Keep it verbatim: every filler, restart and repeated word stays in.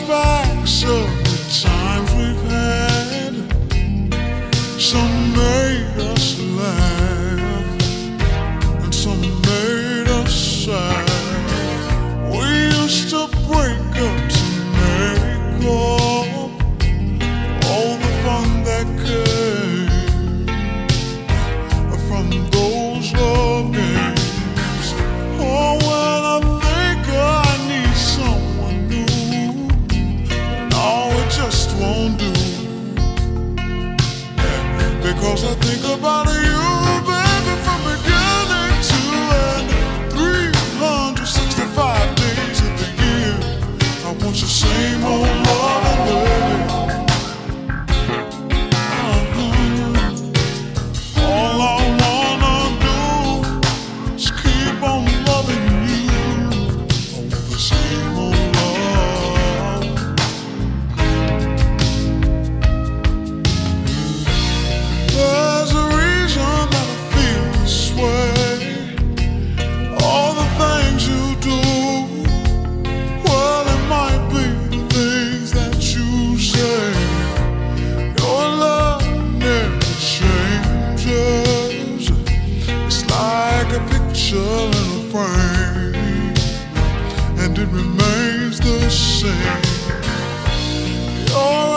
flashbacks of the times we've had. Some made us laugh, and some made us sad. We used to break up to make up all the fun that came from those love games. Oh, when I think I need someone new, no, it just won't do. Because I think about you, baby, from beginning to end. three hundred sixty-five days of the year, I want your same old loving, baby. Uh-huh. All I wanna do is keep on loving you. I want the same old love. There's a reason that I feel this way. All the things you do, well, it might be the things that you say. Your love never changes. It's like a picture in a frame, and it remains the same. You're